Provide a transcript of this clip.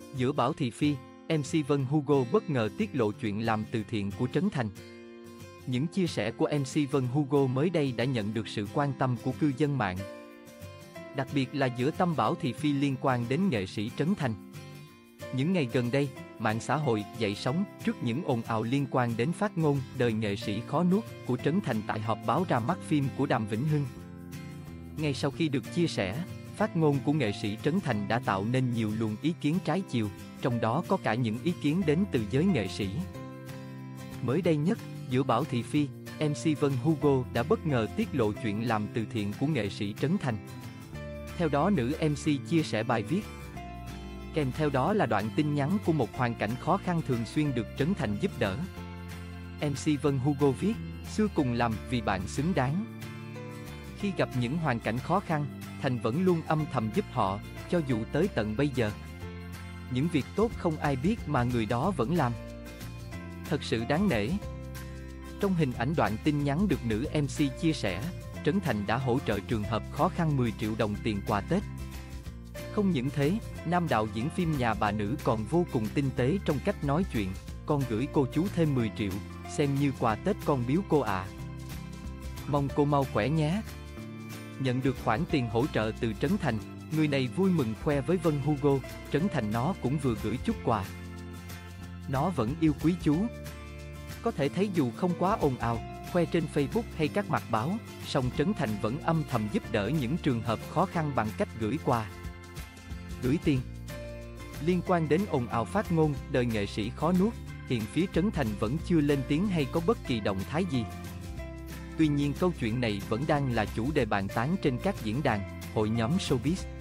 Giữa Bảo Thị Phi, MC Vân Hugo bất ngờ tiết lộ chuyện làm từ thiện của Trấn Thành. Những chia sẻ của MC Vân Hugo mới đây đã nhận được sự quan tâm của cư dân mạng. Đặc biệt là giữa tâm Bảo Thị Phi liên quan đến nghệ sĩ Trấn Thành. Những ngày gần đây, mạng xã hội dậy sóng trước những ồn ào liên quan đến phát ngôn đời nghệ sĩ khó nuốt của Trấn Thành tại họp báo ra mắt phim của Đàm Vĩnh Hưng. Ngay sau khi được chia sẻ, phát ngôn của nghệ sĩ Trấn Thành đã tạo nên nhiều luồng ý kiến trái chiều, trong đó có cả những ý kiến đến từ giới nghệ sĩ. Mới đây nhất, giữa Bảo Thị Phi, MC Vân Hugo đã bất ngờ tiết lộ chuyện làm từ thiện của nghệ sĩ Trấn Thành. Theo đó, nữ MC chia sẻ bài viết. Kèm theo đó là đoạn tin nhắn của một hoàn cảnh khó khăn thường xuyên được Trấn Thành giúp đỡ. MC Vân Hugo viết, xưa cùng làm vì bạn xứng đáng. Khi gặp những hoàn cảnh khó khăn, Thành vẫn luôn âm thầm giúp họ, cho dù tới tận bây giờ. Những việc tốt không ai biết mà người đó vẫn làm. Thật sự đáng nể. Trong hình ảnh đoạn tin nhắn được nữ MC chia sẻ, Trấn Thành đã hỗ trợ trường hợp khó khăn 10 triệu đồng tiền quà Tết. Không những thế, nam đạo diễn phim Nhà Bà Nữ còn vô cùng tinh tế trong cách nói chuyện, con gửi cô chú thêm 10 triệu, xem như quà Tết con biếu cô ạ. Mong cô mau khỏe nhé. Nhận được khoản tiền hỗ trợ từ Trấn Thành, người này vui mừng khoe với Vân Hugo, Trấn Thành nó cũng vừa gửi chút quà. Nó vẫn yêu quý chú. Có thể thấy dù không quá ồn ào, khoe trên Facebook hay các mặt báo, song Trấn Thành vẫn âm thầm giúp đỡ những trường hợp khó khăn bằng cách gửi quà, gửi tiền. Liên quan đến ồn ào phát ngôn đời nghệ sĩ khó nuốt, hiện phía Trấn Thành vẫn chưa lên tiếng hay có bất kỳ động thái gì. Tuy nhiên câu chuyện này vẫn đang là chủ đề bàn tán trên các diễn đàn, hội nhóm showbiz.